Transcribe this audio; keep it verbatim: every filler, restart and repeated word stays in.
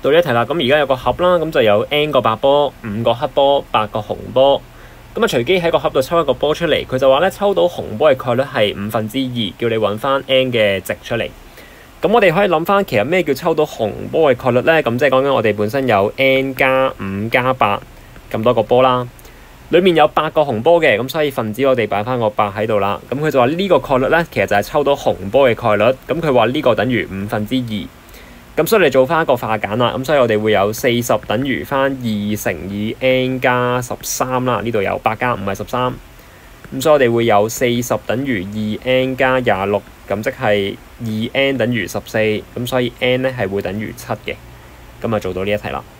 到呢一題啦，咁而家有個盒啦，咁就有 n 個白波、五個黑波、八個紅波。咁啊，隨機喺個盒度抽一個波出嚟，佢就話咧抽到紅波嘅概率係五分之二，叫你揾翻 n 嘅值出嚟。咁我哋可以諗翻，其實咩叫抽到紅波嘅概率咧？咁即係講緊我哋本身有 n 加五加八咁多個波啦，裡面有八個紅波嘅，咁所以分子我哋擺翻個八喺度啦。咁佢就話呢個概率咧，其實就係抽到紅波嘅概率。咁佢話呢個等於五分之二。咁所以你做翻一個化簡啦，咁所以我哋會有四十等於翻二乘以 n 加十三啦，呢度有八加五係十三，咁所以我哋會有四十等於二 n 加廿六，咁即係二 n 等於十四，咁所以 n 咧係會等於七嘅，咁啊做到呢一題啦。